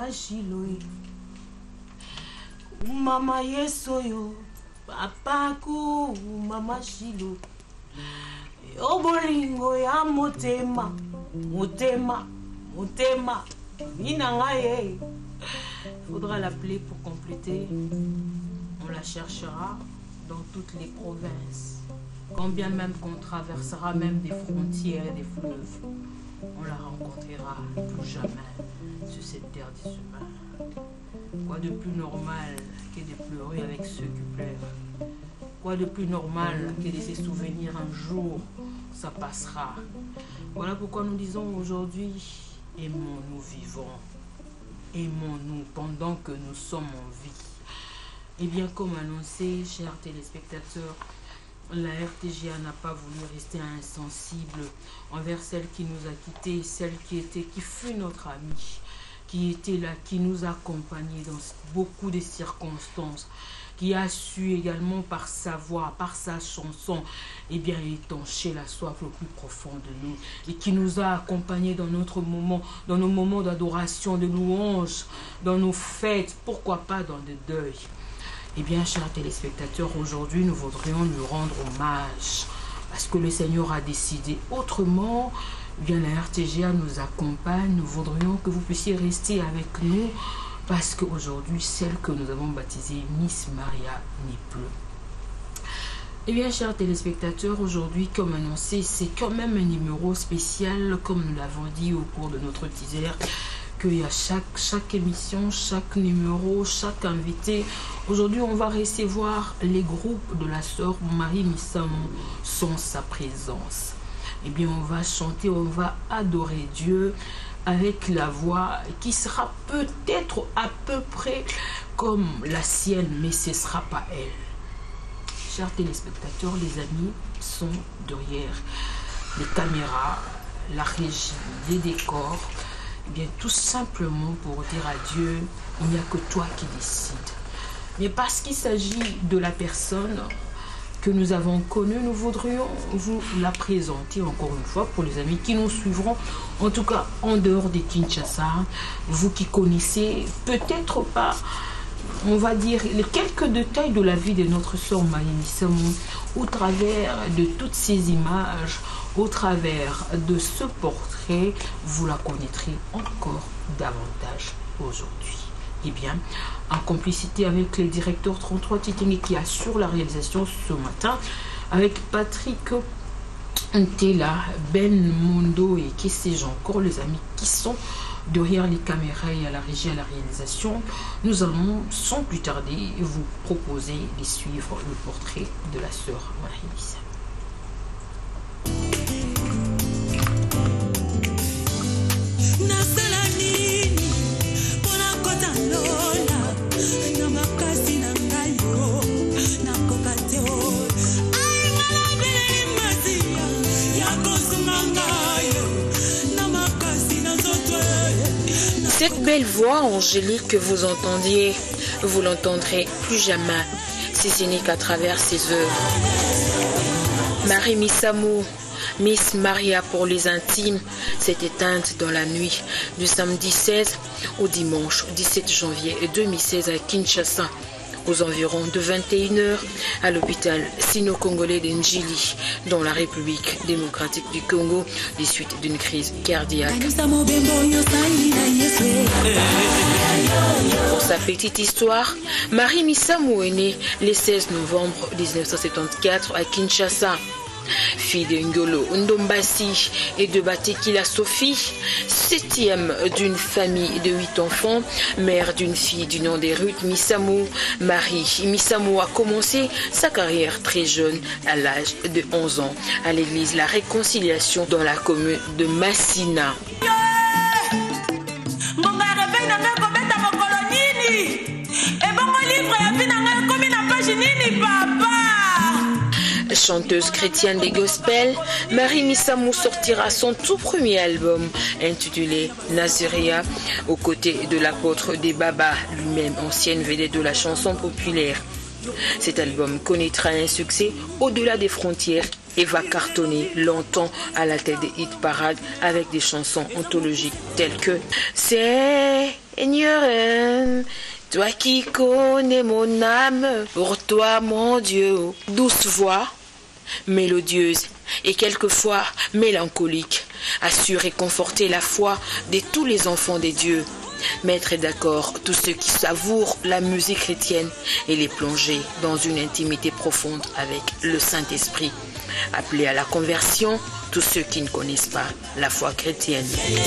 Mama Shiloi. Mama Yesoyo. Papa ku Mama Shilo. Obolingo ya motema. Motema. Motema. Minangaye. Faudra l'appeler pour compléter. On la cherchera dans toutes les provinces. Quand bien même qu'on traversera même des frontières et des fleuves, on la rencontrera plus jamais sur cette terre des humains. Quoi de plus normal que de pleurer avec ceux qui pleurent? Quoi de plus normal que de se souvenir un jour, ça passera. Voilà pourquoi nous disons aujourd'hui, aimons-nous vivants. Aimons-nous pendant que nous sommes en vie. Et bien comme annoncé, chers téléspectateurs, la RTGA n'a pas voulu rester insensible envers celle qui nous a quittés, celle qui fut notre amie, qui était là, qui nous accompagnait dans beaucoup de circonstances, qui a su également par sa voix, par sa chanson, eh bien étancher la soif le plus profond de nous, et qui nous a accompagnés dans notre moment, dans nos moments d'adoration, de louange, dans nos fêtes, pourquoi pas dans le deuil. Eh bien, chers téléspectateurs, aujourd'hui, nous voudrions lui rendre hommage parce que le Seigneur a décidé autrement. Eh bien, la RTGA nous accompagne. Nous voudrions que vous puissiez rester avec nous parce qu'aujourd'hui, celle que nous avons baptisée Miss Maria n'est plus. Eh bien, chers téléspectateurs, aujourd'hui, comme annoncé, c'est quand même un numéro spécial, comme nous l'avons dit au cours de notre teaser, qu'il y a chaque émission, chaque numéro, chaque invité. Aujourd'hui, on va recevoir les groupes de la sœur Marie Missamou sans sa présence. Eh bien, on va chanter, on va adorer Dieu avec la voix qui sera peut-être à peu près comme la sienne, mais ce ne sera pas elle. Chers téléspectateurs, les amis sont derrière les caméras, la régie, les décors. Eh bien, tout simplement pour dire à Dieu, il n'y a que toi qui décides. Mais parce qu'il s'agit de la personne que nous avons connue, nous voudrions vous la présenter encore une fois pour les amis qui nous suivront, en tout cas en dehors de Kinshasa, vous qui connaissez peut-être pas, on va dire, les quelques détails de la vie de notre sœur Marie Missamou, au travers de toutes ces images, au travers de ce portrait, vous la connaîtrez encore davantage aujourd'hui. Eh bien, en complicité avec le directeur 33 Titingi qui assure la réalisation ce matin, avec Patrick Ntela, Ben Mondo et qui sais-je encore, les amis qui sont derrière les caméras et à la régie, à la réalisation, nous allons sans plus tarder vous proposer de suivre le portrait de la sœur Marie Missamou. Cette belle voix angélique que vous entendiez, vous l'entendrez plus jamais, si ce n'est qu'à travers ses œuvres. Marie Missamou, Miss Maria pour les intimes, s'est éteinte dans la nuit du samedi 16 au dimanche 17 janvier 2016 à Kinshasa, aux environs de 21h à l'hôpital sino-congolais d'Njili, dans la République démocratique du Congo, des suites d'une crise cardiaque. Pour sa petite histoire, Marie Missamou est née le 16 novembre 1974 à Kinshasa. Fille de Ngolo Ndombasi et de Batekila Sophie, septième d'une famille de 8 enfants, mère d'une fille du nom de Ruth Missamou, Marie Missamou a commencé sa carrière très jeune, à l'âge de 11 ans, à l'église La Réconciliation dans la commune de Massina. Chanteuse chrétienne des gospels, Marie Missamou sortira son tout premier album intitulé Naziria aux côtés de l'apôtre des Baba, lui-même ancienne vedette de la chanson populaire. Cet album connaîtra un succès au-delà des frontières et va cartonner longtemps à la tête des hit parades avec des chansons anthologiques telles que C'est Seigneur, toi qui connais mon âme, pour toi mon Dieu, douce voix, mélodieuse et quelquefois mélancolique, assure et conforter la foi de tous les enfants des dieux. Mettre d'accord tous ceux qui savourent la musique chrétienne et les plonger dans une intimité profonde avec le Saint-Esprit. Appeler à la conversion tous ceux qui ne connaissent pas la foi chrétienne.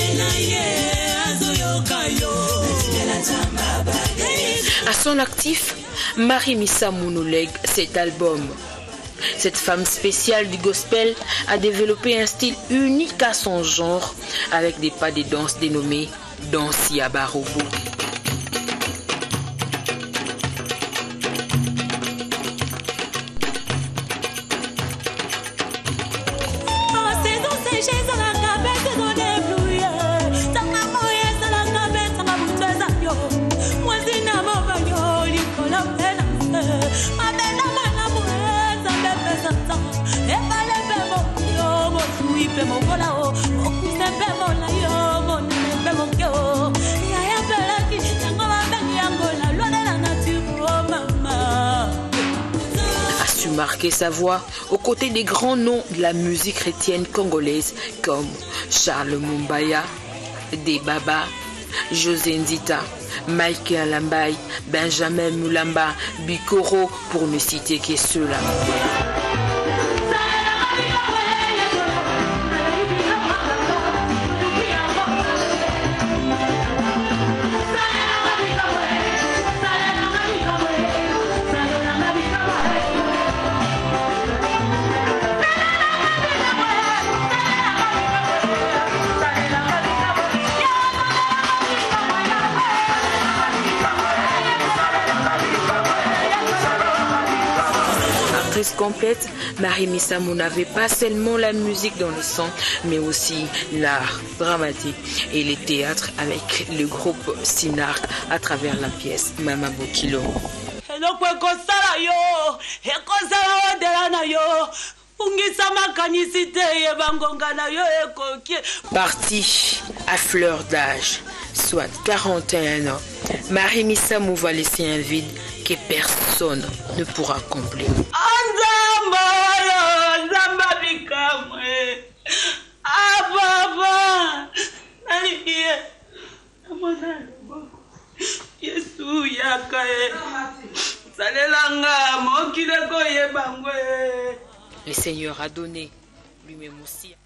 À son actif, Marie Missamou nous lègue cet album. Cette femme spéciale du gospel a développé un style unique à son genre avec des pas de danse dénommés danse Yabarobo. A su marquer sa voix aux côtés des grands noms de la musique chrétienne congolaise comme Charles Mumbaya, Debaba, José Nzita, Michael Lambaye, Benjamin Mulamba, Bikoro, pour ne citer que ceux-là. Complète, Marie Missamou n'avait pas seulement la musique dans le sang, mais aussi l'art dramatique et les théâtres avec le groupe Sinark à travers la pièce Mama Bokilo. Partie à fleur d'âge, soit 41 ans, Marie Missamou va laisser un vide que personne ne pourra combler. Le Seigneur a donné lui-même aussi.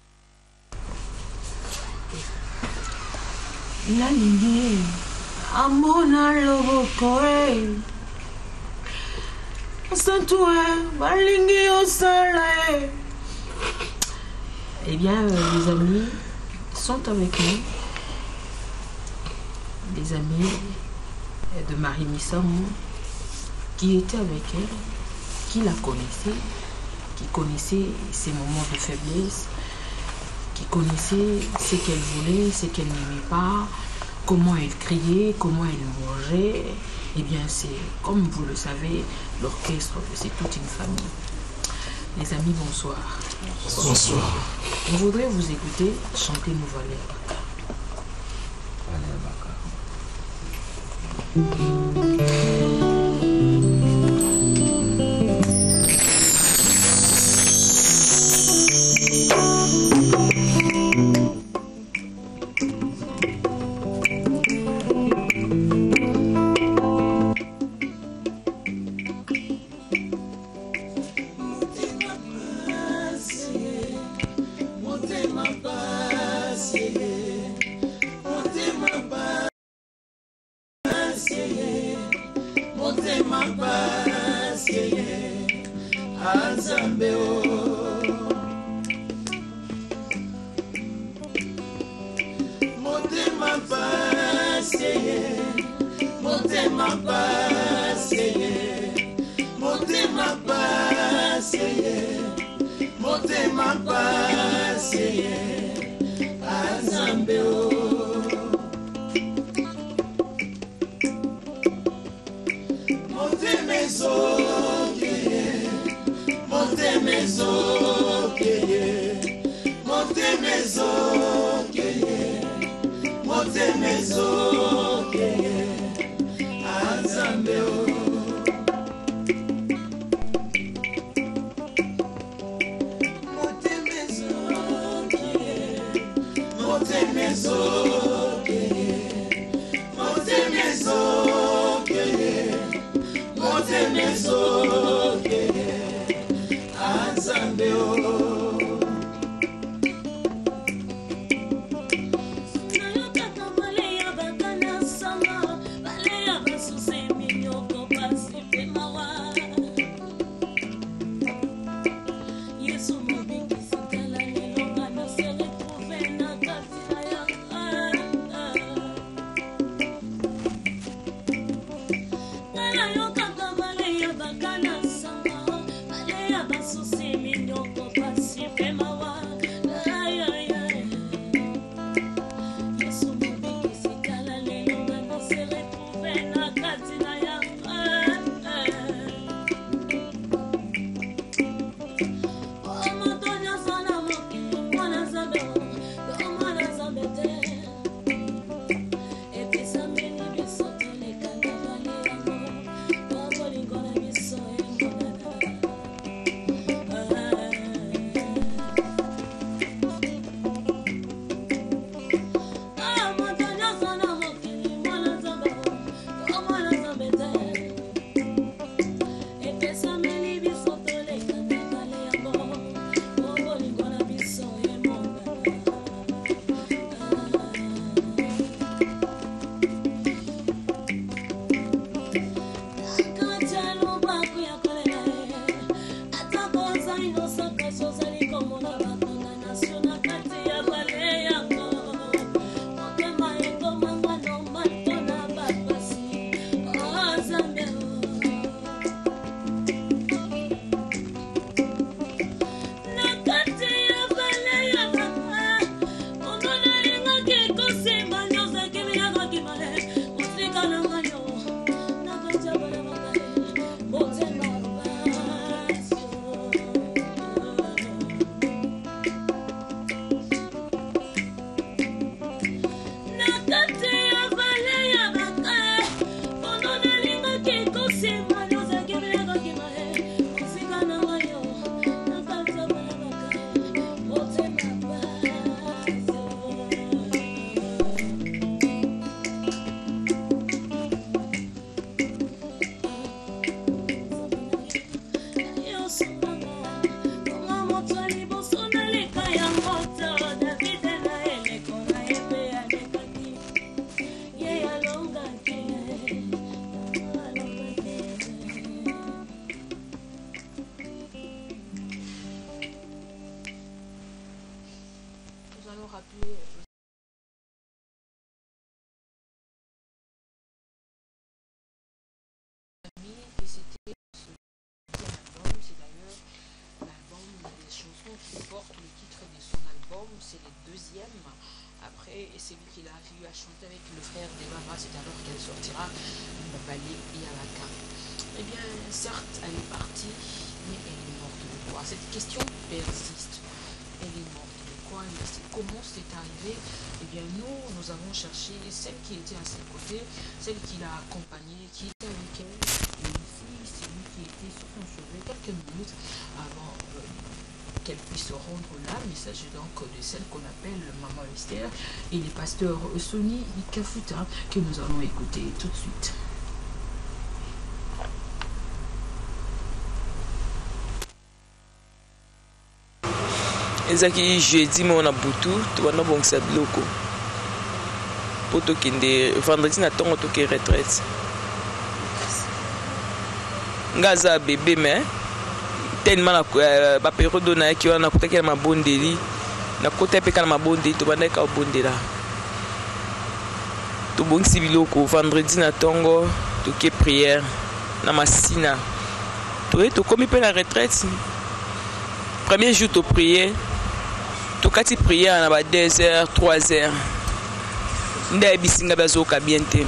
Eh bien, les amis sont avec nous. Les amis de Marie Missamou qui étaient avec elle, qui la connaissaient, qui connaissaient ses moments de faiblesse, qui connaissaient ce qu'elle voulait, ce qu'elle n'aimait pas, comment elle criait, comment elle mangeait. Eh bien, c'est, comme vous le savez, l'orchestre, c'est toute une famille. Les amis, bonsoir. Bonsoir. On voudrait vous écouter chanter Mouvalé Baka. Monte maison, ezoke Azambe et c'est lui qui l'a eu à chanter avec le frère de Baba, c'est alors qu'elle sortira Babali Yalaka. Eh bien, certes, elle est partie, mais elle est morte de quoi? Cette question persiste. Elle est morte de quoi? Comment c'est arrivé? Eh bien, nous avons cherché celle qui était à ses côtés, celle qui l'a accompagnée, qui était avec elle. Et ici, c'est lui qui était sur son chevet quelques minutes avant qu'elle puisse se rendre là. Mais il s'agit donc de celle qu'on appelle Maman Esther et les pasteurs Sony Kafuta que nous allons écouter tout de suite. ezaki jeudi mo na butu tobanda bongisa biloko po tokende vendredi na ntongo toke retraite nga aza bebe me tellement na baperiode nayaki wana nakutaki na mabondeli nakota mpe kana mabondeli tobandaki ka obondela tobongisi biloko vendredi na ntongo toke priere na masina toye tokomi mpe na retraite premier jour topriere tokati prière na ba 2h 3h nda bisinga bazoka bien te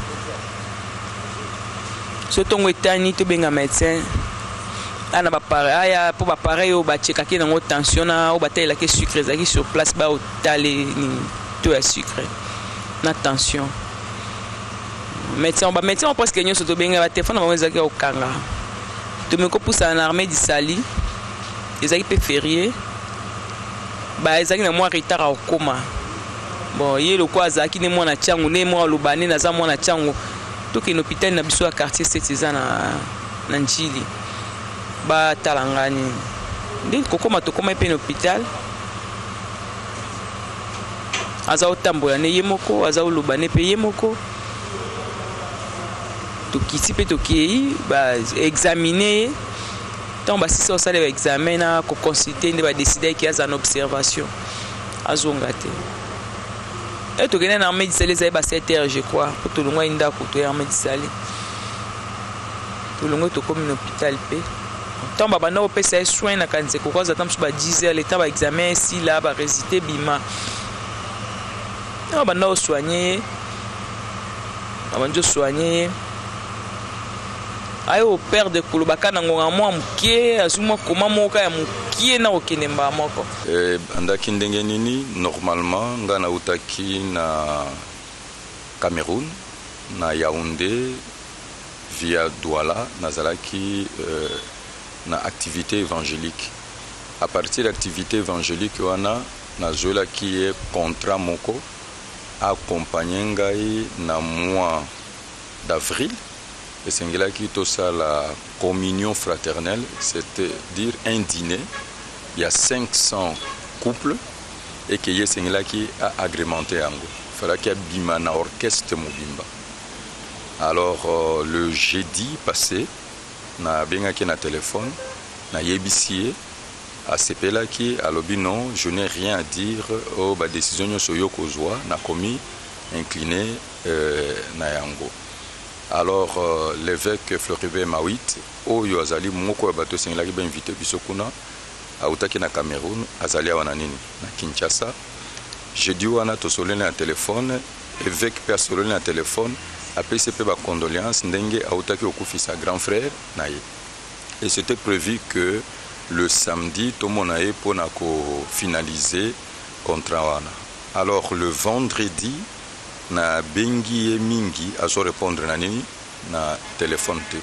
so tongo etani to benga médecin ana ba aya po ba pareil o ba checkaki na tension na o batela ke sucre ezaki sur place ba otale ni to ya sucre na tension médecin presque nyoso to benga ba téléphone ba ezaki okanga to me ko poussa na armée du Sali ezaki pe férié ba ezaki na mwa retard au koma bon ye le kwa azaki ne mwana changu ne mwa lubani na za mwana changu toki na hôpital na biso ya quartier 7 eza na njili batala nga nini nde kokoma tokoma mpe na hôpital aza otambola ne ye moko aza oloba ne mpe ye moko tokiti mpe tokei baexamine ye ntango basisa osala baexamen na koconsulte nde badeside eki aza na observation azonga te e tokende na armée disali ezali ba 7 heures je crois po tolongwa ndako toya armée disali tolongwe tokomi na hôpital mpe ntango babanda kopesa ye soin na kanzeko koza ata mosusu ba 10 heures leta baexamen esila baresite bima ntango babanda osoigne ye babandi osoigne ye aye operde kolobaka na ngonga mwa mokie azwi mwa koma moko ya mokie na kokende mbaa moko andaki ndenge nini normalement nga nautaki na Cameroun na Yaoundé via Douala nazalaki na activité évangélique à partir d'activité évangélique wana nazwelaki ye contrat moko accompagné ngai na mois d'avril esengelaki tosala communion fraternelle, c'est-à-dire un dîner. Il y a 500 couples et que yesengelaki a agrémenté yango. Il fallait qu'il y ait bima na orchestre mobimba. Alors le jeudi passé, na bengaki na téléphone, na yebisie a sepelaki alobi non, je n'ai rien à dire aux décisions soyo kozwa na komi incliné na yango. Alors l'évêque Floribert Mawit oyo azali moko bato sengelaki ba invité biso kuna autaki na Cameroun azali wana nini na Kinshasa jeudi wana tosolene na téléphone évêque personne na téléphone apesi pe ba condoléances ndenge autaki okufisa grand frère na ye et c'était prévu que le samedi tomona ye pona ko finaliser contrat wana. Alors le vendredi na bengi ye mingi azo répondre na nini na téléphone te.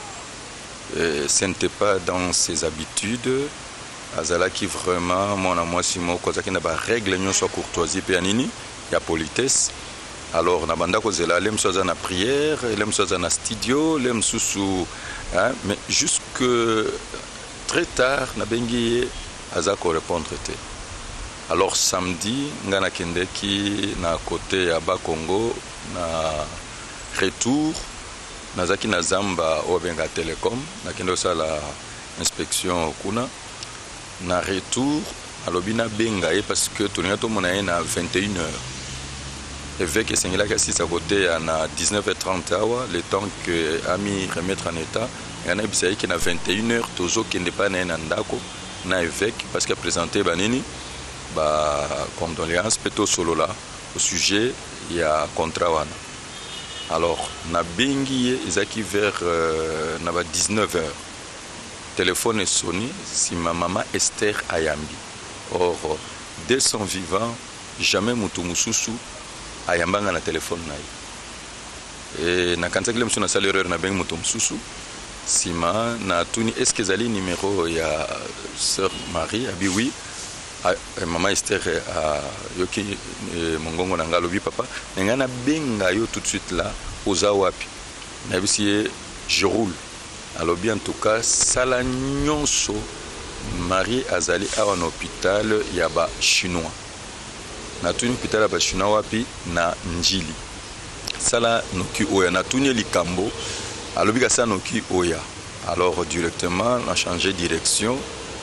Ce n'était pas dans ses habitudes. Azalaki vraiment mon amoisi moko kozaki na ba règle nyonso courtoisie pe nini ya politesse. Alors na banda kozela lem soza na prière, lem soza na studio, lem susu hein, mais jusque très tard na bengi azako répondre te. Alors samedi ngana kendeki na côté ya Bakongo na retour nazaki na zamba obenga Telecom na kendo sala inspection kuna na retour alobina benga e parce que tolinga to mona na 21h évêque esengela ka sisa côté na 19h30 awa le temps que ami remettre en état ngana bisai ki na 21h tozo kende pa na ndako na évêque parce que présenté banini ba condoléances plutôt solo là au sujet il y a contrat wana. Alors na bengi ezaki vers na ba 19h téléphone est sonné si ma maman Esther Ayambi. Or dès son vivant jamais mutu mususu ayambanga na téléphone na et na kanzaki le msuna sala erreur na bengi mutu mususu sima na tuni est-ce que zali numéro ya sœur Marie abi oui. Maman Esther yoki mongongo na ngalobi papa ngana benga yo tout de suite là oza wapi na bisi je roule alobi en tout cas sala nyonso Marie azali awa na hôpital ya ba chinois na tuni hôpital ya ba chinois wapi na njili sala noki oya na tuni likambo alobi ka sa noki oya. Alors directement on a changé direction.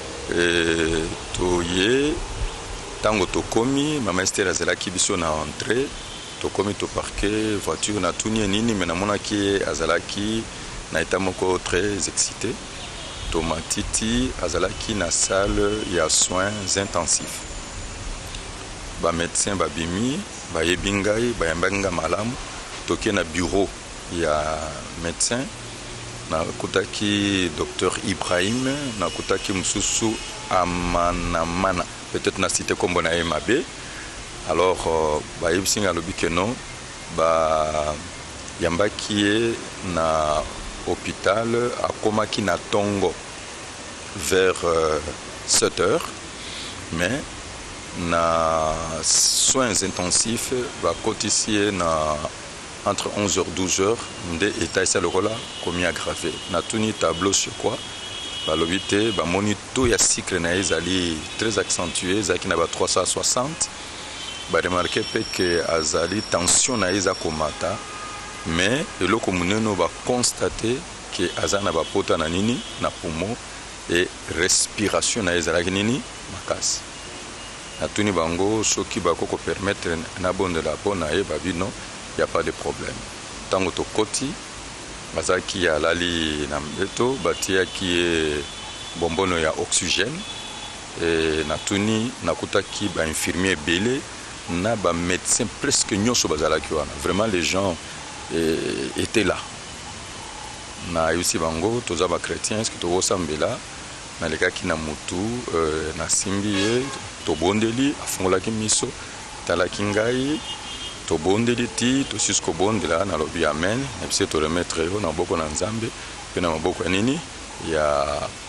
Toye tango tokomi mama Esther azalaki biso na entrée tokomi to parquer voiture na tuni nini mais namona ki azalaki na état moko très excité tomatiti azalaki na salle ya soins intensifs ba médecin babimi ba yebingai ba yambanga malamu toke na bureau ya médecin nakutaki docteur Ibrahim nakutaki mususu amanamana peut-être na cité kombo na mabe. Alors ba yebsinga lobi que non ba yambaki na hôpital akomaki na tongo vers 7h mais na soins intensifs ba kotisie na entre 11h et 12h, nde état ça le rôle commis aggravé. Na tuni tableau sur quoi balobi te ba monito ya cycle na ezali très accentué, zaki na ba 360. Ba remarquer que azali tension na eza komata, mais eloko muneno ba constater que azana ba pota na nini na poumon et respiration na ezala nini makasi. Na tuni bango soki bakoko permettre na bonde la pona e babi non, il n'y a pas de problème. Tango to koti bazaki ya lali na mbeto batia qui est bombono ya oxygène et na tuni nakutaki ba infirmier belé na ba médecin presque nyonso bazalaki wana. Vraiment les gens étaient là. Na yusi bango toza ba chrétien est-ce que to osambela na lekaki na mutu na simbiye to bondeli afungolaki miso talaki ngai to bondeli ti to sisko bondela na lobi amen na bise to remettre yo na boko na nzambe pe na maboko nini ya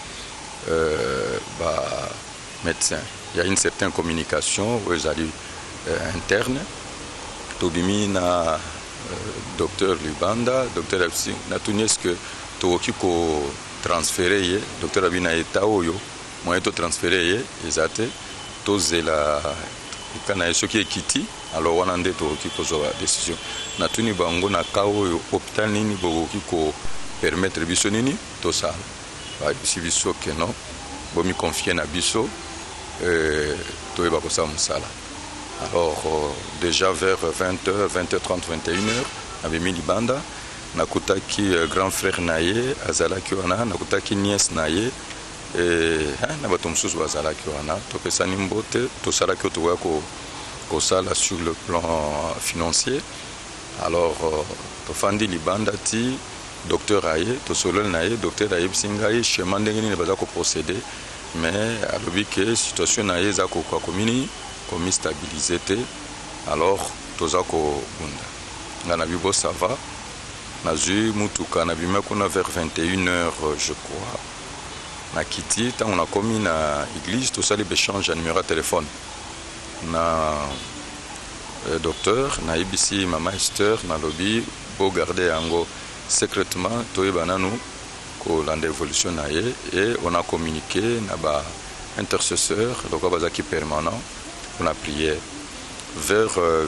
ba médecin. Il y a une certaine communication aux alliés interne to bimi na docteur Libanda, docteur Absi na tuni est-ce que to okiko transférer ye docteur Abina eta oyo moi to transférer ye ezate to zela kana yeso ki ekiti alors wana nde to okiko zo décision na tuni bango na kawo yo hôpital nini bo okiko permettre biso nini to ça ba biso que non bo mi confier na biso to eba ko sa musala. Alors déjà vers 20h, 20h30, 21h, avec Milibanda, nakutaki grand frère naye, azalaki wana, nakutaki nièce naye, et nabatomsus bazalaki wana, topesani mbote, tosalaki otowa ko sala sur le plan financier. Alors tofandi libanda ti docteur aye, tosolol naye, docteur aye bisingaye, chemin ndengeni ne baza ko procéder, mais alobi que situation naye za ko komini comme stabilisé, alors tozako bunda ngana bibo ça va nazu mutuka na bima kuna vers 21h je crois na kiti tant on a commis na église tout ça les échanges à numéro de téléphone na docteur na ibisi mama Esther na lobby pour garder ango secrètement toyebana nous ko lande évolution na et on a communiqué na ba intercesseur donc bazaki permanent. On a prié vers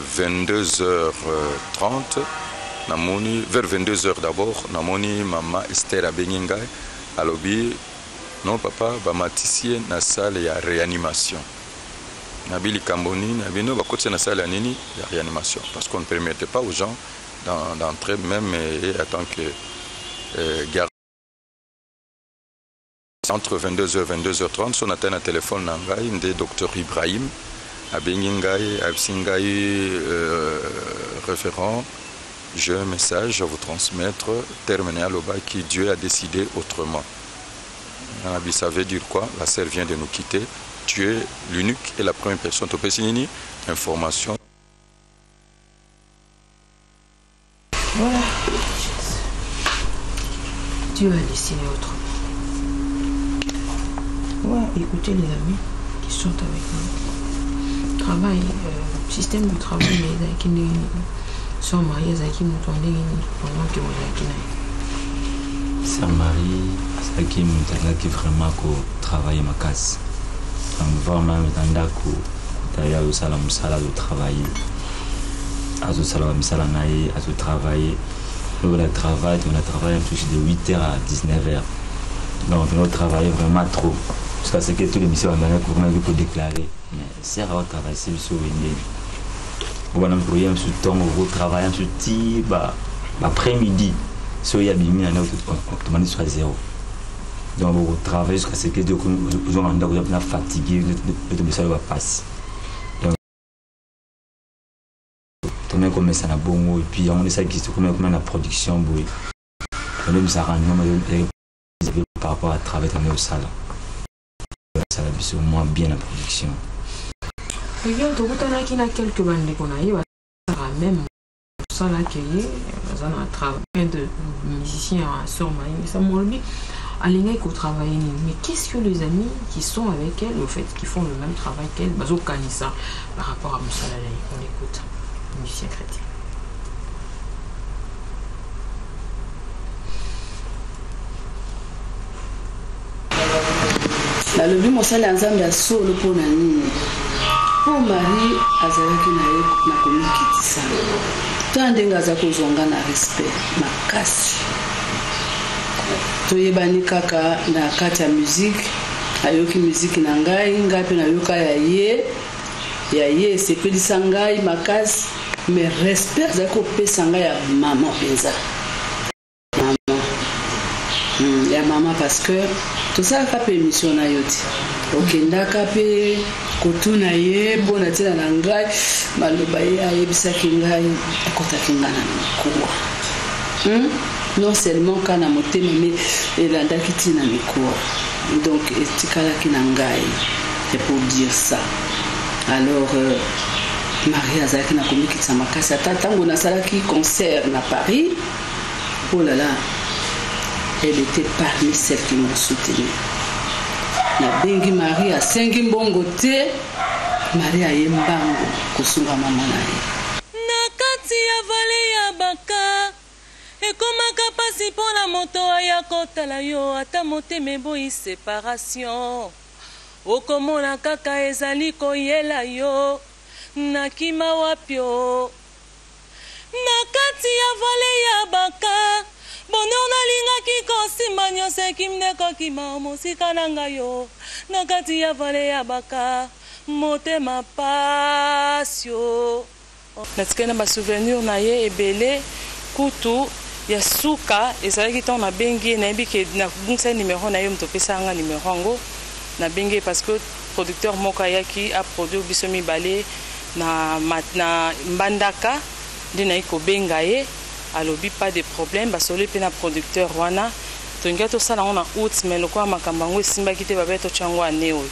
22h30, vers 22h d'abord, namoni maman Esther Abeninga, à l'obi, non papa, bamatissie na salle ya réanimation. Nabili Kamboni, nabino bakotse na salle ya nini ya réanimation, parce qu'on ne permettait pas aux gens d'entrer même et en tant que garde. Entre 22h et 22h30, son atteint un téléphone nangai de docteur Ibrahim. Abengingai, Absingai, référent, j'ai un message à vous transmettre, terminé à l'Oba qui Dieu a décidé autrement. Ça veut dire quoi? La sœur vient de nous quitter. Tu es l'unique et la première personne. Tu peux signer information. Voilà. Dieu a décidé autrement. Ouais, écoutez les amis qui sont avec nous. Travail, système du travail, mais qui sont mariés, qui nous tournent pendant que vous êtes Sœur Marie, qui nous vraiment travailler ma casse. Vraiment, d'ailleurs, au salon, de travailler. À ce salon, à ce travail. On a travaillé de 8h à 19h. Donc, on travaille vraiment trop. Jusqu'à ce que tous les missions pour déclarer. Mais c'est rare de travailler sur le Wendel. On va employer sur temps, on va travailler sur après-midi. Si il y a bien mis en automatiquement soit zéro. Donc on va travailler jusqu'à ce que les gens soient fatigués, le message va passer. Donc on a commencé à bon et puis on essaie de comment la production boue. On aime ça rendre par rapport à travailler dans le salon. Ça va bien moins bien la production. Il y a quelques bandes qu'on a eu, même ça là qui est un travail de musicien à Sœur-Marie, mais ça m'a dit à l'énergie qu'on travaille. Mais qu'est-ce que les amis qui sont avec elle, au fait, qui font le même travail qu'elle, Bazo Kanissa, par rapport à Moussa Lalaï, on écoute, musicien chrétien. La lobby mosala nzambe ya solo pour nani. Pour Marie azalaki na komikitisa. Tandenga za kozonga na respect makasi. Toyebani kaka na kati ya musique, ayoki musique na ngai, ngai pe na yoka ya ye sepelisa ngai makasi, mais respect za ko pesa ngai ya maman penza. Ya maman parce que tout ça ka permission na yoti. Okendaka pe kotuna ye bona tina na ngai maloba ye ayebisaki ngai akotaki ngai na mikuwa. Non seulement quand na motema mais elandaki tina mikuwa. Donc etikalaki na ngai. C'est pour dire ça. Alors Marie azalaki na komikitisa makasi ata ntango nasalaki concert na Paris. Oh là là, elle était parmi celles qui m'ont soutenu. Na bengi Marie a sengi mbongo te, Marie a yembango kosunga mama na ye. Na kati ya vale ya baka, ekomaka pasi pona moto aya kotala yo ata motema eboyi séparation. Okomona kaka ezali koyela yo, nakima wapyo. Na kati ya vale ya baka, bonheur nalingaki kosima nyonso ekimneko kima mosika na ngai yo. Na kati ya vale ya baka, motema pasi yo. Natikali na basouvenir na ye ebele kutu ya suka ezalaki ntango nabengi nayebi ke nabungisa numéro na ye moto opesanga numéro yango nabengi parce que producteur moko ayaki aproduire biso mibale na Mbandaka nde nayi kobenga ye alobi pas de problème basoli mpe na producteur wana tolingi tosala yango na août mais lokola makambo yango esimbaki te babe totya yango ane oyo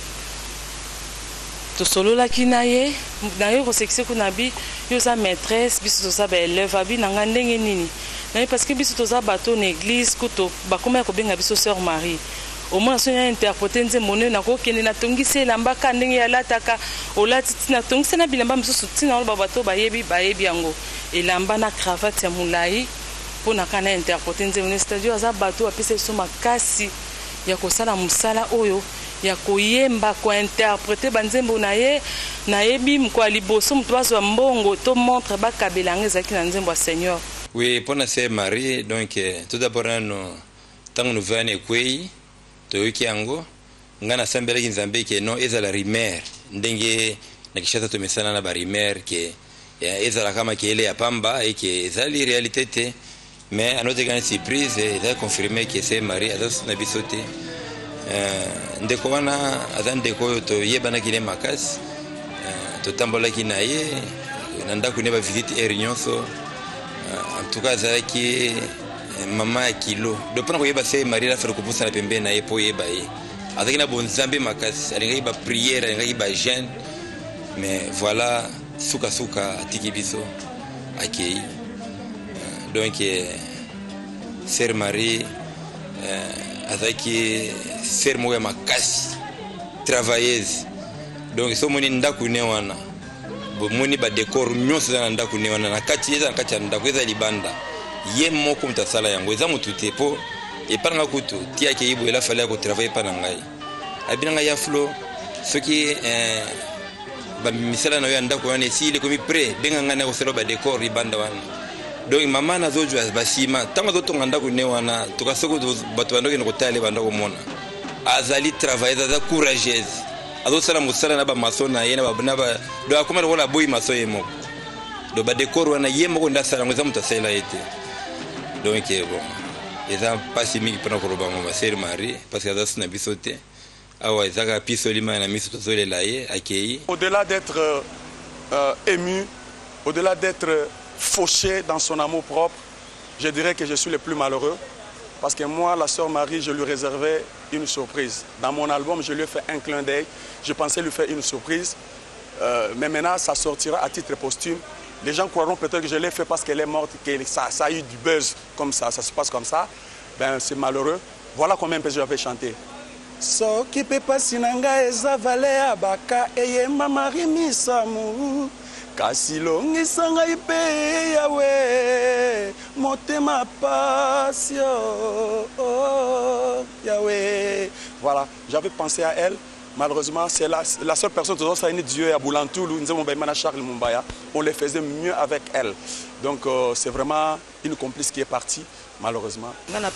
tosololaki na ye kosekisa kuna bi yo oza maîtresse biso toza baélève abi na nga ndenge nini naye parce que biso toza bato na église kuto bakoma ya kobenga biso sœur Marie au moins so ya interpréter nzembo ne nakokende natongisi elamba ka ndenge yalataka olati tina tongisi na bilamba misusu tina olo babato bayebi yango elamba na cravate ya mulai mpona kana interpréter nzembo ne c'est-à-dire aza bato apesa biso makasi ya kosala mosala oyo ya koyemba kointerprete banzembo na ye nayebi mokwa liboso moto bazwa mbongo to montre bakabela yango ezalaki na nzembo ya Seigneur. Oui, mpona sœur Marie, donc tout d'abord nano ntango novani ekwei toyoki yango nga nasambelaki nzambe ke non ezala rimer ndenge na Kinshasa tomesana na barimer ke ezala kama ke ele ya pamba eke ezali réalité te mais anote grande surprise eza confirmé ke sœur Marie aza na biso te ndeko wana aza ndeko oyo toyebanaki ne makasi totambolaki na ye na ndako ne bavisite ere nyonso en tout cas azalaki mama ya kilo do mpona koyeba sœur Marie afere kopusana pembeni na ye mpo oyeba ye azalaki na bonzambe makasi alingaki bapriere alingaki bajeune mais voilà sukasuka atiki biso akei donc sœur Marie azalaki sœur moko ya makasi travailleuse donc so moni ndako ne wana bomoni badécor nyonso eza na ndako ne wana na kati eza na kati ya ndako eza libanda ye moko moto asala yango eza motu te mpo epananga kutu tiaki ye boye elafali ya kotravaille epa na ngai abi na ngai ya flo soki bamisala na yo ya ndako wana esili ekomi pre benga ngai na kosala badécor libanda wana donc mama nazozwa basima ntango azotonga ndako ne wana toka soko bato bandokende kotala banda komona azali travailleuse aza courageuse azosala mosala na bamaso na ye do akoma lokola boyi maso ye moko do badécor wana ye moko nde asala yango eza moto asalela ye te donc bon eza mpasi mingi mpona koloba ngo basœur Marie parce que aza so na biso te awa ezaka pisolima na miso tozolela ye akei. Au-delà d'être ému, au-delà d'être fauché dans son amour propre, je dirais que je suis le plus malheureux parce que moi, la sœur Marie, je lui réservais une surprise. Dans mon album, je lui ai fait un clin d'œil. Je pensais lui faire une surprise. Mais maintenant, ça sortira à titre posthume. Les gens croiront peut-être que je l'ai fait parce qu'elle est morte, que ça a eu du buzz comme ça se passe comme ça. Ben, c'est malheureux. Voilà combien de j'avais chanté. Soki pepa sinanga eza vale ya baka eyemba Marie misamu kasi longisa ngai pe yawe motema pasi Yawe Voilà, j'avais pensé à elle. Malheureusement, c'est la seule personne qui a Dieu à Boulantoulou, on les faisait mieux avec elle. Donc c'est vraiment une complice qui est partie, malheureusement.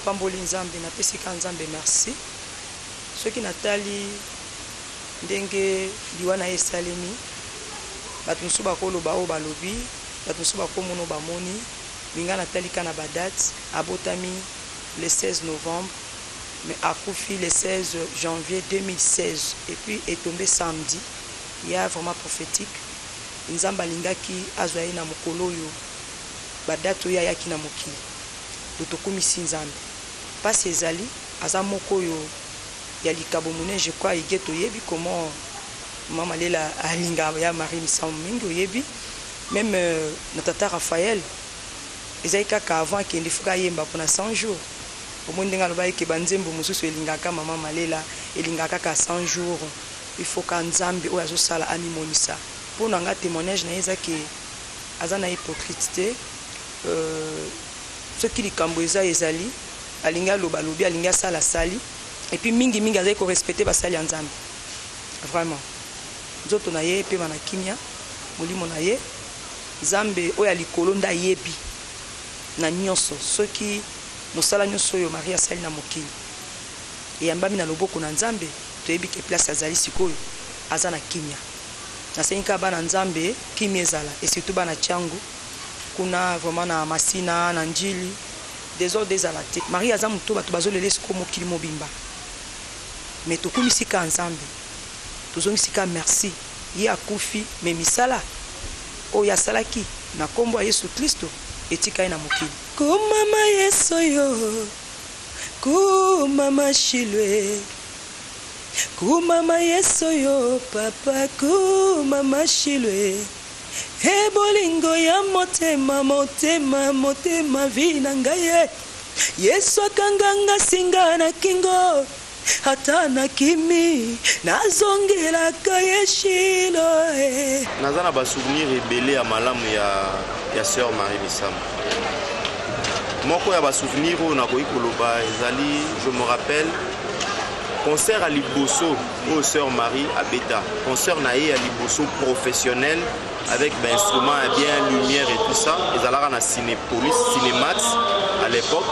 Merci. Ceux qui Nathalie, Ndenge, Liwana et Salemi, Batunsuba Kolo Bao Balobi, Batunsuba Komono Bamoni, Minga Nathalie Kanabadat, Abotami le 16 novembre. Mais à Koufi le 16 janvier 2016 et puis est tombé samedi, il y a vraiment prophétique. Nzamba lingaki azwaye na mukolo yo badato ya yaki na mokili. Totokumisi nzambe. Pas ezali azamoko yo ya likabo mune je crois igeto yebi comment mama lela alinga ya Marie Missam mingi yebi même notre Raphaël ezaika ka avant qu'il ne fuka yemba pour 100 jours. Au moins, il y a des maman malela, il y a 100 jours. Il faut qu'un Nzambe ou azosala animonisa. Pour nous témoignage na que azana hypocrite. Ce qui likamboza ezali, alinga loba lobi, alinga sala sali. Et puis mingi mingi azali ko respecter basali Nzambe. Vraiment. Nzoto na ye pe manakimia, molimo na ye. Nzambe oya likolo nda yebi. Na nyonso ceux qui Mosala nyonso yo Maria sali na mokili. Et ambami na loboko na Nzambe, toyebi ke place azali sikoyo azana kimia. Na senka bana Nzambe kimia ezala et surtout bana changu kuna vraiment na masina na njili désordre ezala te. Maria aza muto bato bazolele siko mokili mobimba. Mais tokumisika Nzambe. Tozomisika merci. Ye akufi me misala oyo asalaki na kombo ya Yesu Kristo etika na mokili. Kumama Yesoyo, kumama Shilwe, kumama Yesoyo, papa kumama Shilwe. Ebolingo ya motema, motema, motema vina ngaye. Yesu akanganga singa na kingo, hata na kimi, nazongela kaye Shilo. Nazana ba souvenir rebelle à malamu ya sœur Marie Missam. Moko ya ba souvenir na koyi koloba ezali, je me rappelle concert à Liboso au sœur Marie Abeta, concert naé à Liboso professionnel avec ben instruments bien lumière et tout ça, ezalaka na Cinépolis, Cinémax à l'époque.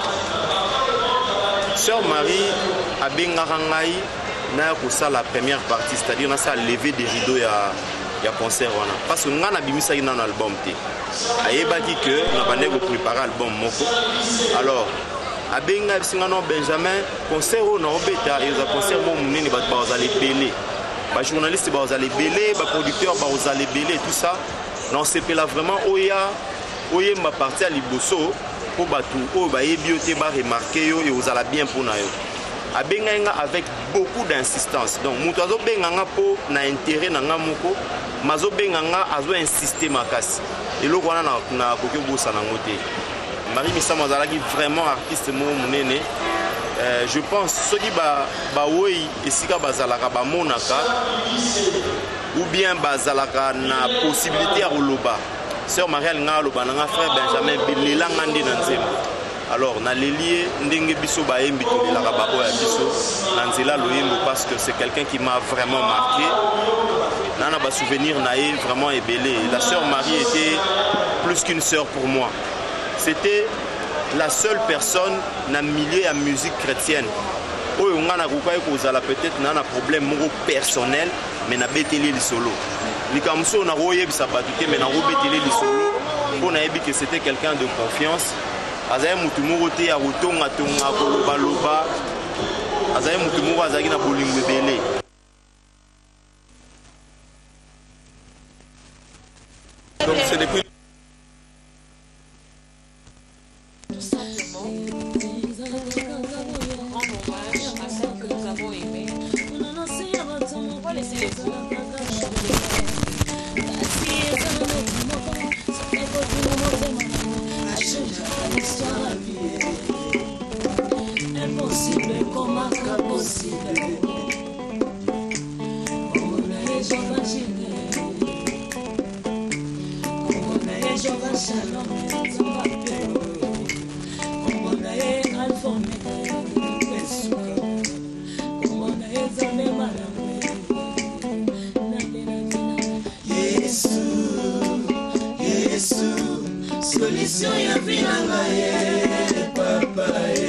Sœur Marie abengaka ngai na kosa la première partie, c'est-à-dire na sa lever des rideaux ya concert wana parce que nga na bimisa ina na album te. Ayebaki que na bande ko préparer album moko. Alors abenga singano Benjamin concert na obeta et za concert mo munene ba bazali belé. Ba journaliste ba bazali belé, ba producteur ba bazali belé tout ça. Non c'est là vraiment oye ma partie à Liboso pour batu o ba yebioté ba remarquer yo et ozala bien pour na yo. Abenga avec beaucoup d'insistance. Donc mutazo benga po na intérêt na ngamoko mazo benga azo insister makasi. Et le wana na koki bosa na ngote. Marie Missam azalaki vraiment artiste mo munene. Je pense ceux qui ba wei esika bazalaka ba monaka ou bien bazalaka na possibilité ya koloba. Sœur Marie alinga loba na frère Benjamin Bilela ngandi na nzema. Alors na lelie ndenge biso ba yembi to la ba oya biso na nzela loyembo parce que c'est quelqu'un qui m'a vraiment marqué. Nana ba souvenir naé vraiment ébélé. La sœur Marie était plus qu'une sœur pour moi. C'était la seule personne dans le milieu de la musique chrétienne. Oyo ngana kukai kozala peut-être nana problème moko personnel mais na beteli li solo. Likamso na royebisa batuke mais na robeteli li solo. On a dit que c'était quelqu'un de confiance. Azaye mutu moko te ya kotonga tonga koloba loba. Azaye mutu moko azaki na bolingo ebele. Donc c'est depuis mission ya vinanga ye papa ye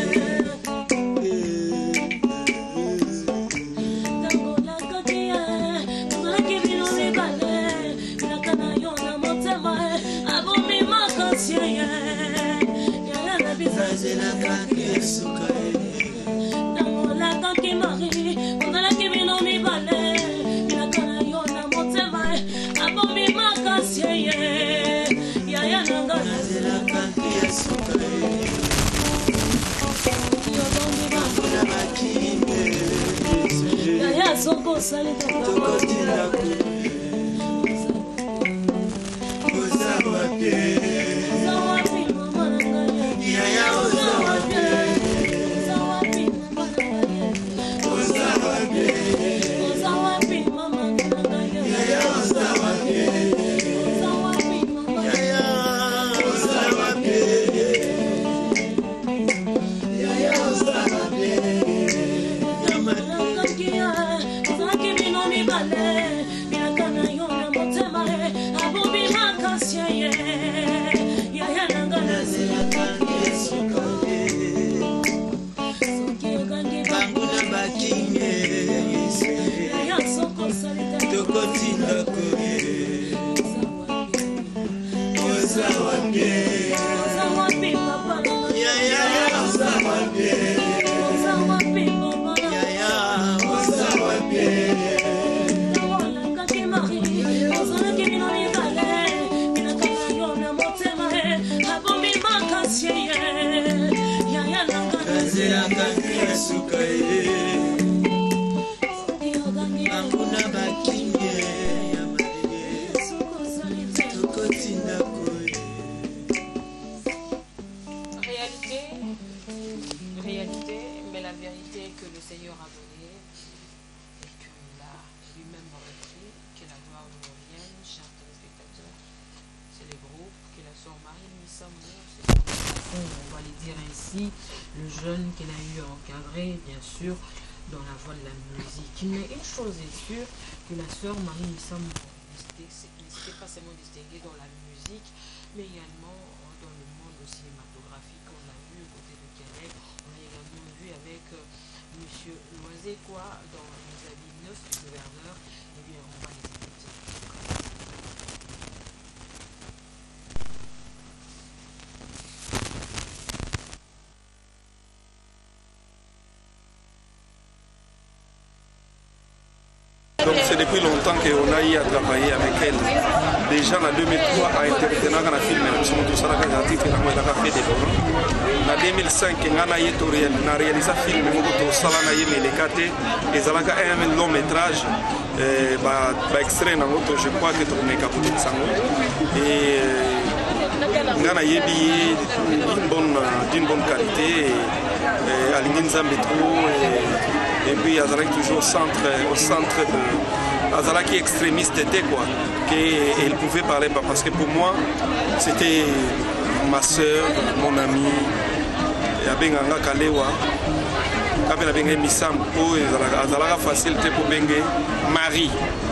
Soko sali tokotila le jeune qu'elle a eu encadré, bien sûr, dans la voie de la musique. Mais une chose est sûre, que la sœur Marie Missam n'était pas seulement distinguée dans la musique, mais également dans le monde cinématographique. On l'a vu aux côtés de Caleb, on l'a également vu avec M. Loiseau dans Les habits neufs du gouverneur. Eh bien, on va les écouter. Donc c'est depuis longtemps qu'on a eu à travailler avec elle. Déjà en 2003, à intervenir dans le film, nous sommes tous à la titre de la fait des bords. En 2005, on a réalisé un film, nous sommes à et ça a un long métrage, extrait, je crois que on est capable de ça. Et on a d'une bonne qualité, à et puis Azalak toujours au centre de Azalak qui est extrémiste était quoi, qu'elle pouvait parler parce que pour moi c'était ma soeur, mon amie, Abenganga Kalewa, Abenga Missam, Azalak facilité pour Bengue Marie,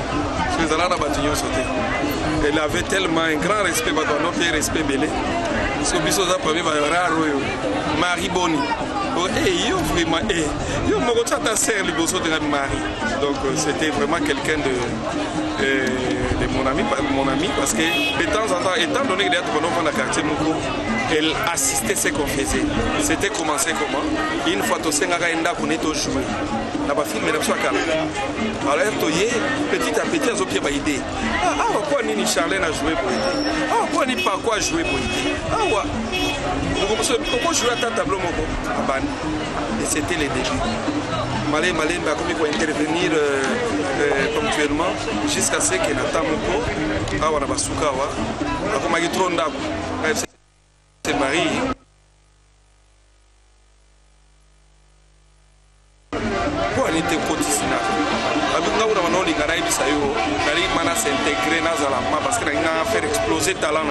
elle avait tellement un grand respect, un respect belé, parce que Bissoza premier va Marie Boni. Donc c'était vraiment quelqu'un de mon ami parce que de temps en temps, étant donné qu'il y a dans le quartier Moko, elle assistait ce qu'on faisait. C'était commencé comment? Une fois que tu as joué, film alors petit à petit, ils ont pris une idée. Pourquoi ni Charlène a joué pour aider? Pourquoi ni pas quoi jouer pour aider? Pourquoi jouer à ta tableau Moko? Et c'était les débuts. Malé pour intervenir ponctuellement jusqu'à ce que Nathan Moko, Awana Basukawa, Akomagi Tronda, c'est Marie. Pourquoi elle était cotisina? S'intégrer dans la parce que a faire exploser le talent.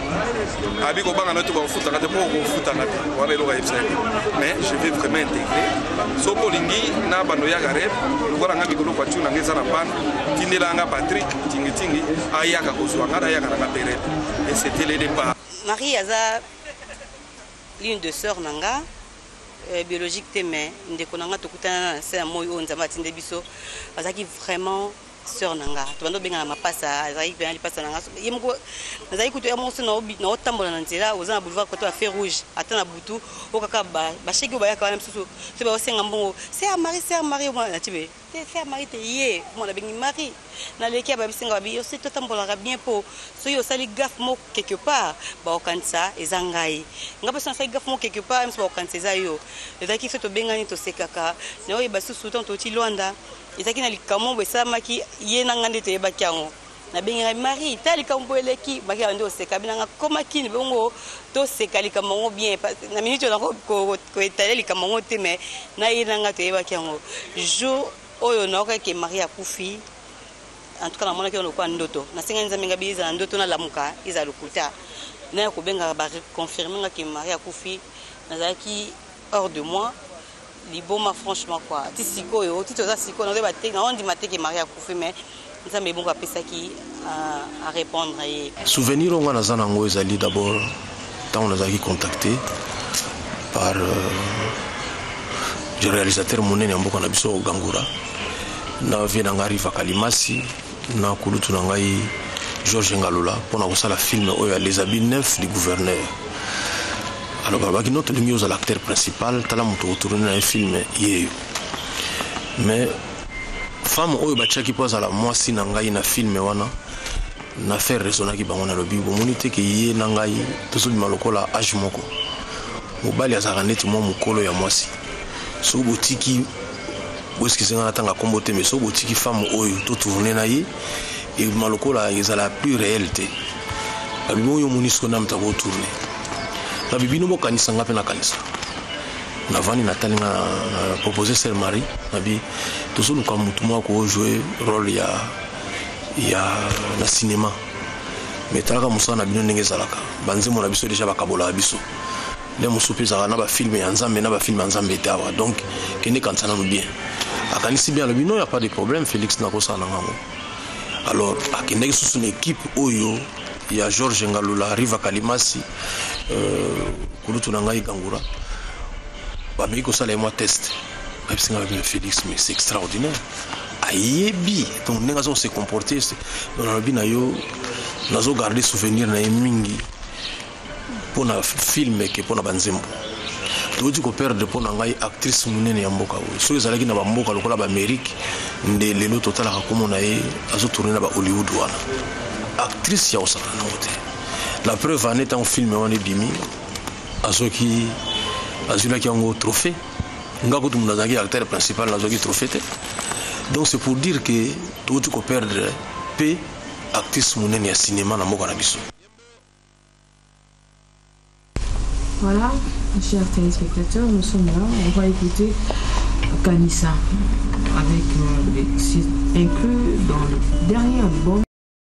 Mais je vais vraiment intégrer. Sokolingi na banoya gareb, lugola nga bikolo kwa tuna ngeza na pan, tindela nga Patrick, tingi ayaka kozwa nga ayaka na période. Et c'était le départ. Marie aza l'une de sœurs nanga biologique te mais ndeko nanga tokutana c'est moi on nzamba tinde biso azaki vraiment sœur nanga to bando benga na mapasa azaki bien li pasa nanga yemko azaki kuto yamo so na otambola na nzela ozana boulevard koto a fer rouge atana butu okaka ba sheki ba yaka na msusu se ba osenga mbongo c'est Marie moi na tibe te faire Marie te yé moi na bengi Marie na leki ba bisenga ba bi aussi to tambola bien po so yo sali gaffe mo quelque part ba okansa ezangai ngapa so sali gaffe mo quelque part mso ba okansa ezayo ezaki so to benga ni to sekaka na oyi ba susu to ti Luanda ezaki na likambo besamaki ye na ngande te yebaki yango na benga Marie ta likambo eleki baki ande oseka binanga komaki ni bongo to seka likambo ngo bien na minute na ko etale likambo ngo te mais na ye na ngande te yebaki yango jour oyo na okake Marie akufi en tout cas na mona ke on ndoto na senga nzambe ngabi za ndoto na lamuka iza lokuta na ko benga ba confirmer nga ke Marie akufi nazaki hors de moi liboma franchement quoi ti sikoyo ti toza sikoyo na ba te na on dit maté que Marie a couffé mais ça mais bon ka pesa ki à répondre et souvenir on a zana ngo ezali d'abord tant on a été contacté par le réalisateur monene mboka na biso Gangura na vient ngariva Kalimasi na kulutu na ngai Georges Ngalula pour na kosala film oyo les habits neufs du gouverneur. Alors babaki notre lumière à l'acteur principal tala moto tourner dans un film yeyo mais femme oyo bachaki poza la moi si na ngai na film wana na faire raisonner ki bango na lobi bomonite ke ye na ngai tozo bima lokola age moko mobali azaka neti mo mokolo ya mwasi so botiki boskisenga na tanga kombote mais so botiki femme oyo to tourner na ye et malokola ezala plus réalité abimo yo monisko na mtako tourner na bibino bokanisa ngape na kanisa na vani natali na proposer Sœur Marie na bi tosolu ka mutu moko jouer rôle ya na cinéma mais talaka musana bino ndenge zalaka banzemo na biso déjà bakabola biso le musupeza na ba film ya nzambe na ba film ya nzambe tawa donc kende kansana no bien akanisi bien le bino y a pas de problème Félix na kosana ngango alors akende sous une équipe oyo il y a Georges Ngalula Riva Kalimasi kulutu na ngai Gangura ba miko sala moi test ba bisinga ba Félix mais c'est extraordinaire ayebi donc nenga zo se comporter dans la vie na yo nazo garder souvenir na mingi pour na film que pour na banzembo donc ko perdre pour na ngai actrice munene ya mboka so ezalaki na ba mboka lokola ba Amérique nde lelo total ka komona ye azo tourner na ba Hollywood wana actrice ya osaka na wote la preuve en est un film on est bimi azoki azula ki ngo trophée ngako tout monde acteur principal azoki trophée donc c'est pour dire que tout ko perdre p actrice munene ya cinéma na mboka na biso. Voilà, chers téléspectateurs, nous sommes là, on va écouter Kanissa avec c'est inclus dans le dernier album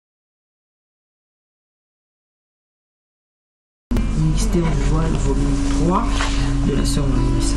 Mystère du voile volume 3 de la sœur Marie.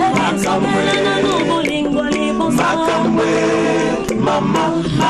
Mama,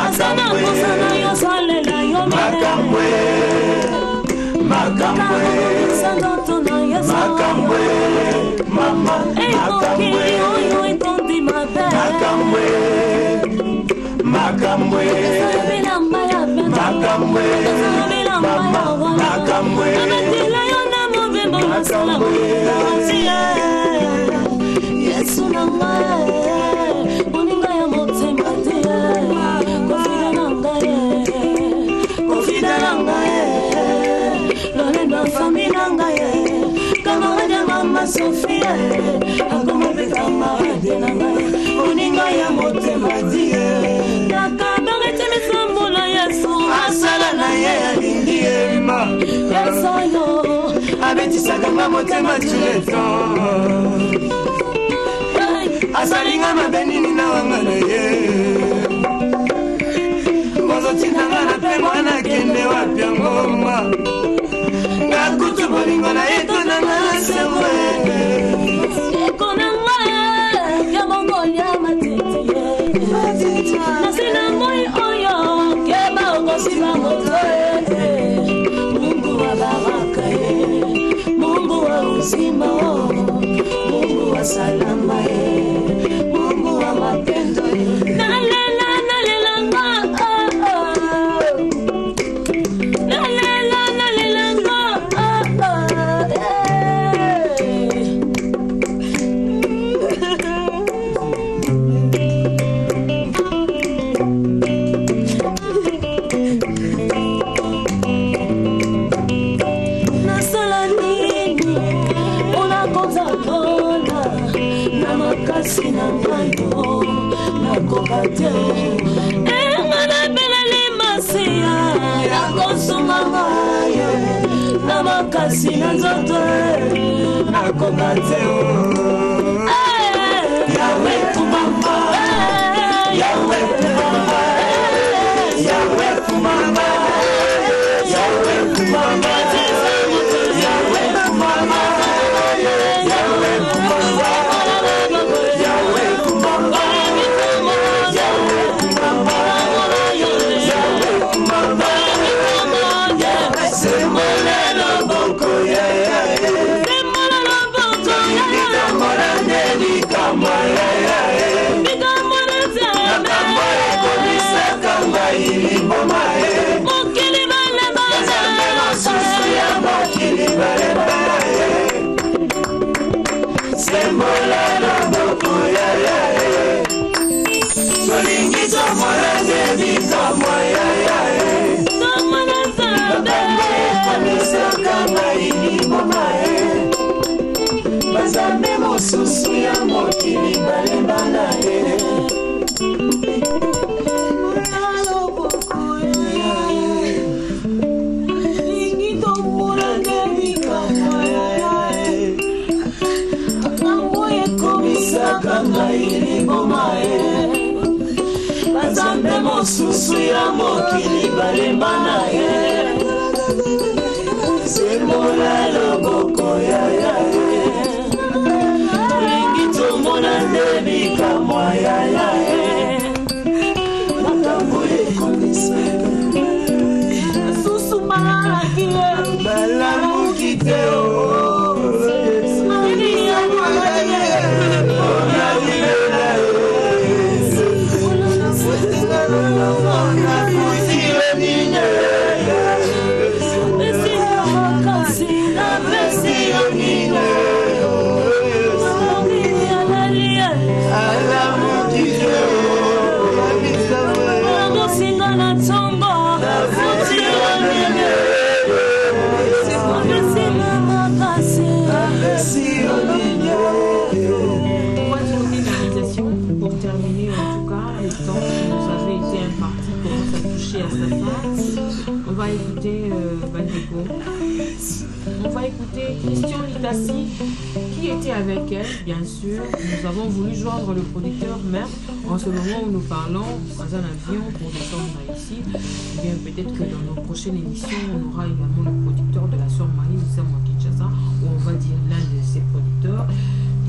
Sophia, akoma pe camarade na ngai, oninga ya motema die. Nakabanga teme sambola Yesu, asala na ye alingi ema. Yesu yo, abetisaka nga motema tout le temps. Asalinga mabenini na wanga na ye. Mozotinanga na pe mwana kende wapi ngoma. Nakutu bolingo na eto na nga sewe. Mungu wa baraka, Mungu wa uzima, Mungu wa salama, Mungu wa mapendo. Kasi na nzoto nakomateo Yahweh kumama Yahweh kumama Yahweh kumama Yahweh kumama Yahweh kumama Yahweh kumama Yahweh kumama Yahweh kumama Yahweh kumama Bazame mosusu ya mokili balembana ye Bazame mosusu ya mokili balembana ye Semola loboko ya ya On va écouter Bandeko. On va écouter Christian Litassi qui était avec elle, bien sûr. Nous avons voulu joindre le producteur, mais en ce moment où nous parlons, dans un avion pour descendre ici, eh bien peut-être que dans nos prochaines émissions, on aura également le producteur de la sœur Marie Misamo à Kinshasa, où on va dire l'un de ses producteurs.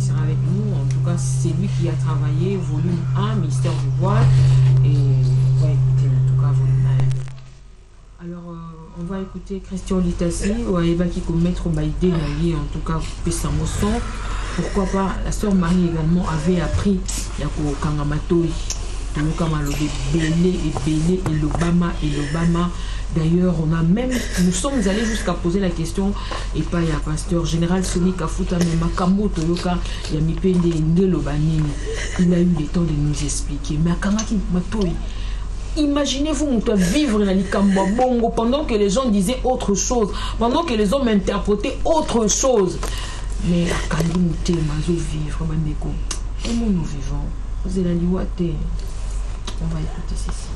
sera avec nous. En tout cas, c'est lui qui a travaillé volume 1, Mystère du voile. Et on va écouter en tout cas volume 1. Alors, on va écouter Christian Litassi, qui commettre Baïdé Naïe, en tout cas, Pessamosson. Pourquoi pas, la sœur Marie également avait appris Yako Kangamatoi, Toyokamalobe, Belé et l'Obama. D'ailleurs, nous sommes allés jusqu'à poser la question, et pas il y a pasteur général Soni Kafuta, mais Makambo Toyoka, Yamipende Ngelobanini. Il a eu le temps de nous expliquer. Mais Akangaki Matoi, imaginez-vous vivre dans l'Ikamba Bongo pendant que les gens disaient autre chose, pendant que les hommes interprétaient autre chose. Mais à Kandimouté, Mazo vivre, Mameko. Comment nous vivons? Vous êtes la liwate. On va écouter ceci.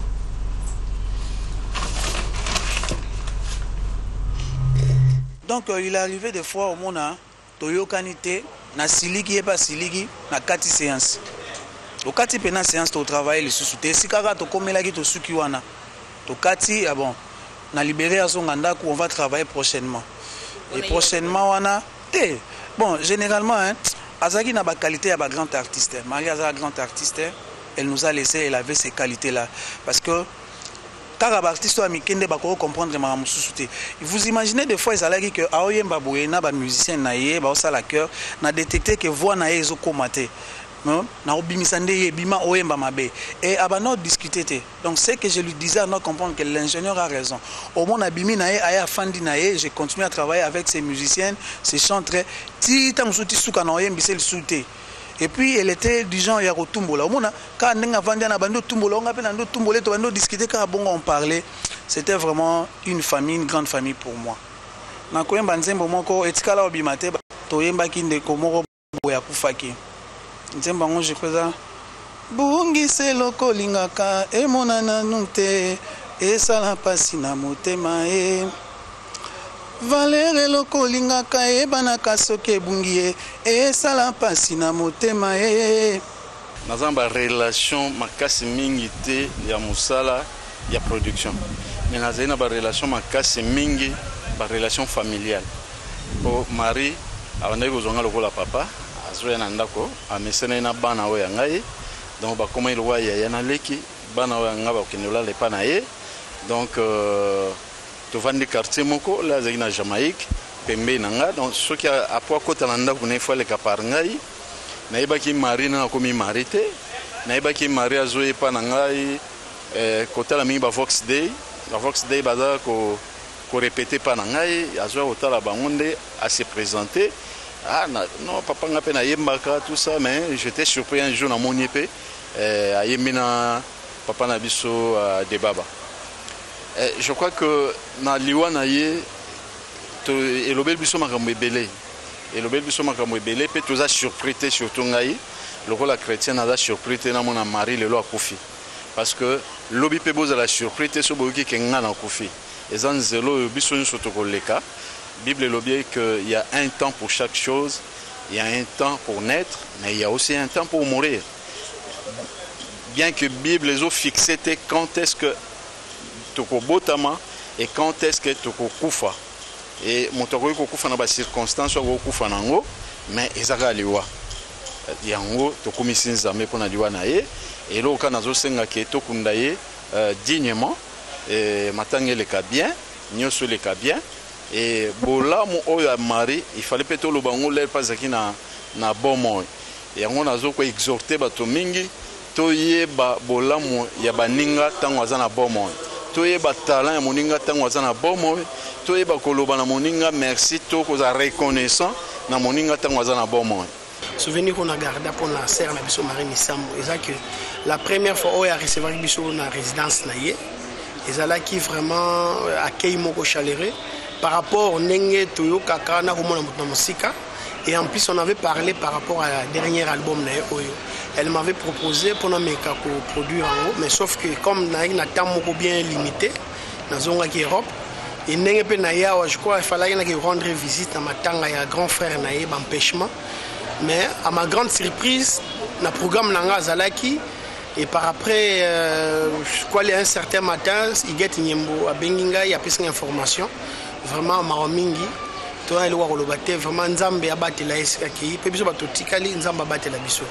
Donc il est arrivé des fois au monde, Toyo Kanité, na siliki et pas siliki, na kati séance. Au kati pena séance, tu travailles les sous-soutés. Si kaka to komela ki to sukiwana. To kati, ah bon, na libéré à son gandaku, on va travailler prochainement. Et prochainement, wana, te. Bon, généralement, Azaki n'a pas qualité à ba grand artiste. Marie Azaki grand artiste, elle nous a laissé, elle avait ces qualités-là. Parce que car artiste amikende bako comprendre ma mususuté. Vous imaginez des fois ils allaient que aoyemba boyena ba musicien naie ba osala cœur na détecter que voix naie ezo komate. Non, na obimisande yebima oyemba mabe. Et abano discuter. Donc c'est que je lui disais à nous comprendre que l'ingénieur a raison. Au moins abimi naie aya fandi naie, j'ai continué à travailler avec ces musiciennes, ces chanteurs. Ti tamusuti suka na oyembi c'est le souté. Et puis elle était du genre ya rotumbola. Au moins quand on a vendu na bando tumbola, on a peine ando tumbolé, to bando discuter quand bon on parlait. C'était vraiment une famille, une grande famille pour moi. Na koyemba nzembo moko etikala obimate to yemba kinde ko moko boya kufaki. Nzemba ngo je kweza bungi se loko lingaka e monana nunte e sala pasi na motema e Valere loko lingaka e banaka soke bungie e sala pasi na motema e. Nazamba relation makasi mingi te ya musala ya production. Mais nazena ba relation makasi mingi ba relation familiale. Po Marie avanda kozonga lokola papa azoya na ndako amesena na bana oya ngai. Donc ba koma ilwa ya na leki bana oya ngaba okenola le pana ye. Donc tovandi quartier moko la na Jamaïque pembe nanga donc ce qui a po kota na ndako ne fois le kaparngai na ibaki Marie na komi marité na ibaki Marie azoye pa na ngai kota la mingi ba Vox Day baza ko répéter pa na ngai azoya kota la bangonde à se présenter non papa ngape na yembaka tout ça mais j'étais surpris un jour na moniepe a yemina papa na biso de baba. Je crois que na liwana ye to elobel biso makambo ebele elobel biso makambo ebele pe toza surpris surtout ngai lokola chrétien na surpris na mona Marie lelo akufi parce que lobi pe boza la surpris so boki kenga na akufi ezan zelo biso nso to koleka Bible lobi que il y a un temps pour chaque chose, il y a un temps pour naître mais il y a aussi un temps pour mourir. Bien que Bible les ont fixé quand est-ce que toko botama et quand est-ce que toko kufa et motoko ko kufa na ba circonstances ko kufa nango mais ezaka liwa yango toko misinza me pona liwa na ye et lo kana zo senga ke tokunda ye dignement et matangé le ka bien nyoso le ka bien et bola mo oya Marie il fallait peto lo bango le pasaki na bomo et yango nazo ko exhorter bato mingi to yeba bola mo ya baninga tango azana bomo toyeba talent ya moninga tango azana bomo toyeba koloba na moninga merci to koza reconnaissant na moninga tango azana bomo. Souvenir qu'on a gardé pour la sœur na biso Marie Misambo que la première fois où il a recevoir biso na résidence na ye ezala qui vraiment accueil moko chaleureux par rapport nenge toyo kaka na komona mutu na musika et en plus on avait parlé par rapport à la dernier album na oyo. Elle m'avait proposé pour nous produire en haut, mais sauf que comme nous avons un temps bien limité, nous avons en Europe, et je crois qu'il fallait rendre visite à ma tante et à grand frère naïe empêchement. Mais à ma grande surprise, le programme Nanga Zalaki, et par après, je crois un certain matin, il y a une information, vraiment à Maromingi. toa eloko koloba te vraiment nzambe abatela esika kei mpe biso bato tikali nzambe abatela biso.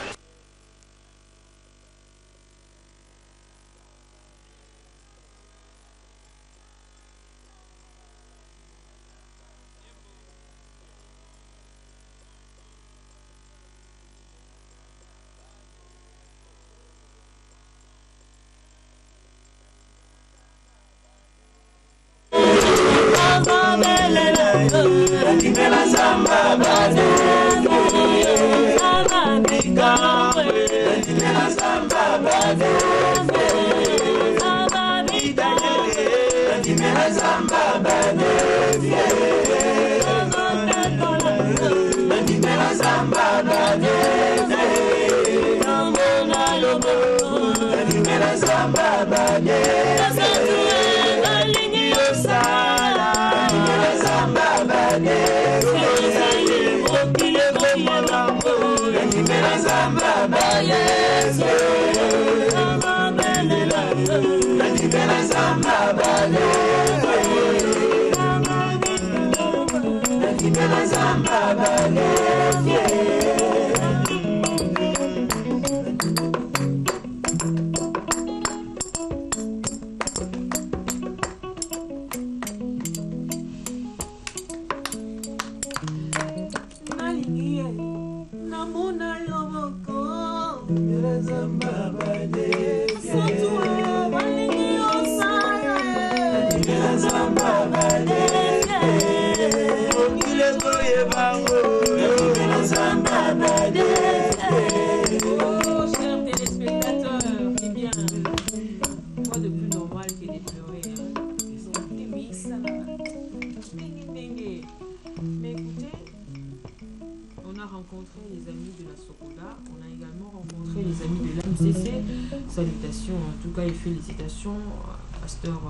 Salutations, en tout cas, et félicitations à Pasteur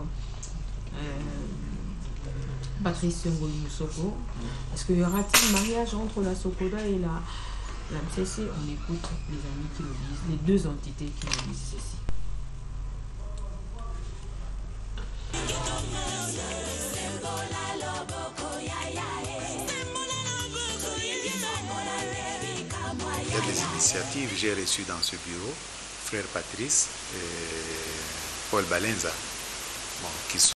Patrice Ngoli Moussoko. Est-ce qu'il y aura-t-il mariage entre la Sokoda et la MCC? On écoute les amis qui le disent, les deux entités qui le disent ceci. Il y a des initiatives, j'ai reçu dans ce bureau frère Patrice et Paul Balenza, bon, qui sont